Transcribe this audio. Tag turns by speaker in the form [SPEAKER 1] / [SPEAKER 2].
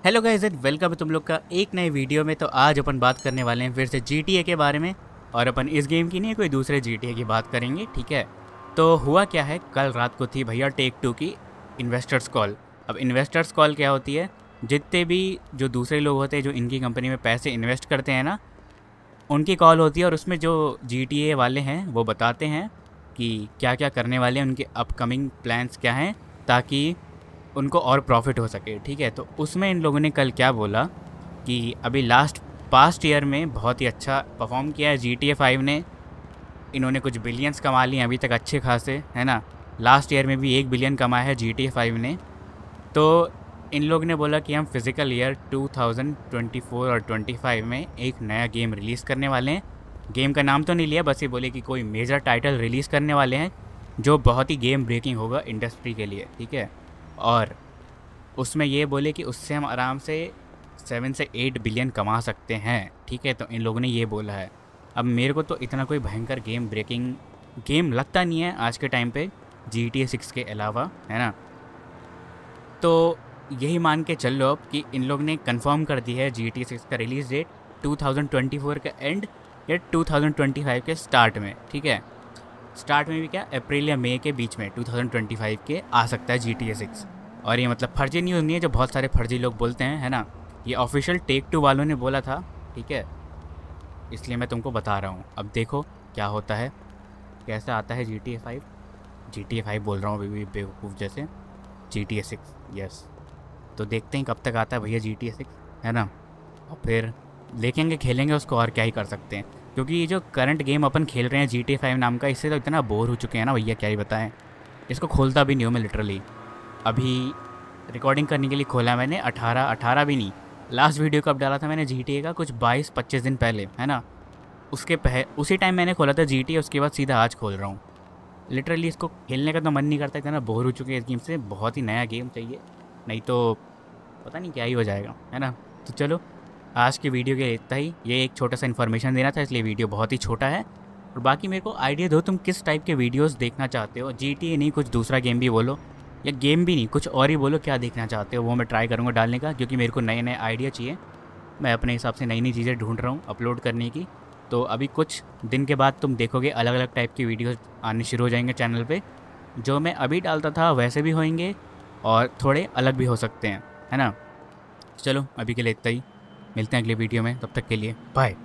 [SPEAKER 1] Hello guys and welcome है तुम लोग का एक नए वीडियो में। तो आज अपन बात करने वाले हैं फिर से GTA के बारे में। और अपन इस गेम की नहीं कोई दूसरे GTA की बात करेंगे, ठीक है। तो हुआ क्या है, कल रात को थी भैया टेक टू की इन्वेस्टर्स कॉल। अब इन्वेस्टर्स कॉल क्या होती है, जितने भी जो दूसरे लोग होते हैं जो इनकी कंपनी में पैसे इन्वेस्ट करते हैं ना, उनकी कॉल होती है। और उसमें जो GTA वाले हैं वो बताते हैं कि क्या क्या करने वाले हैं, उनके अपकमिंग प्लान्स क्या हैं, ताकि उनको और प्रॉफिट हो सके, ठीक है। तो उसमें इन लोगों ने कल क्या बोला कि अभी पास्ट ईयर में बहुत ही अच्छा परफॉर्म किया है GTA 5 ने। इन्होंने कुछ बिलियंस कमा लिए अभी तक अच्छे खासे, है ना। लास्ट ईयर में भी 1 बिलियन कमाया है GTA 5 ने। तो इन लोग ने बोला कि हम फिज़िकल ईयर 2024 और 25 में एक नया गेम रिलीज़ करने वाले हैं। गेम का नाम तो नहीं लिया, बस ये बोले कि कोई मेजर टाइटल रिलीज़ करने वाले हैं जो बहुत ही गेम ब्रेकिंग होगा इंडस्ट्री के लिए, ठीक है। और उसमें ये बोले कि उससे हम आराम से 7 से 8 बिलियन कमा सकते हैं, ठीक है। तो इन लोगों ने ये बोला है। अब मेरे को तो इतना कोई भयंकर गेम ब्रेकिंग गेम लगता नहीं है आज के टाइम पे GTA 6 के अलावा, है ना। तो यही मान के चल लो अब कि इन लोग ने कंफर्म कर दी है GTA 6 का रिलीज़ डेट 2024 का एंड या 2025 के स्टार्ट में, ठीक है। स्टार्ट में भी क्या, अप्रैल या मई के बीच में 2025 के आ सकता है GTA 6। और ये मतलब फर्जी न्यूज़ नहीं है जो बहुत सारे फर्जी लोग बोलते हैं, है ना। ये ऑफिशियल टेक टू वालों ने बोला था, ठीक है। इसलिए मैं तुमको बता रहा हूँ। अब देखो क्या होता है, कैसे आता है GTA 5 बोल रहा हूँ अभी बेवकूफ़ जैसे। GTA 6, yes. तो देखते हैं कब तक आता है भैया GTA 6, है ना। और फिर देखेंगे, खेलेंगे उसको, और क्या ही कर सकते हैं। क्योंकि ये जो करंट गेम अपन खेल रहे हैं GTA 5 नाम का, इससे तो इतना बोर हो चुके हैं ना भैया, क्या ही बताएं। इसको खोलता भी नहीं हूँ मैं लिटरली। अभी रिकॉर्डिंग करने के लिए खोला मैंने 18 भी नहीं, लास्ट वीडियो कब डाला था मैंने GTA का, कुछ 22-25 दिन पहले, है ना। उसी टाइम मैंने खोला था GTA, उसके बाद सीधा आज खोल रहा हूँ। लिटरली इसको खेलने का तो मन नहीं करता, इतना बोर हो चुके हैं इस गेम से। बहुत ही नया गेम चाहिए, नहीं तो पता नहीं क्या ही हो जाएगा, है ना। तो चलो आज की वीडियो के इतना ही। ये एक छोटा सा इन्फॉर्मेशन देना था, इसलिए वीडियो बहुत ही छोटा है। और बाकी मेरे को आइडिया दो, तुम किस टाइप के वीडियोस देखना चाहते हो। GTA नहीं, कुछ दूसरा गेम भी बोलो, या गेम भी नहीं, कुछ और ही बोलो क्या देखना चाहते हो। वो मैं ट्राई करूँगा डालने का, क्योंकि मेरे को नए नए आइडिया चाहिए। मैं अपने हिसाब से नई नई चीज़ें ढूंढ रहा हूँ अपलोड करने की। तो अभी कुछ दिन के बाद तुम देखोगे अलग अलग टाइप की वीडियोस आने शुरू हो जाएंगे चैनल पे। जो मैं अभी डालता था वैसे भी होंगे, और थोड़े अलग भी हो सकते हैं, है ना। चलो अभी के लिए इतना ही, मिलते हैं अगले वीडियो में, तब तक के लिए बाय।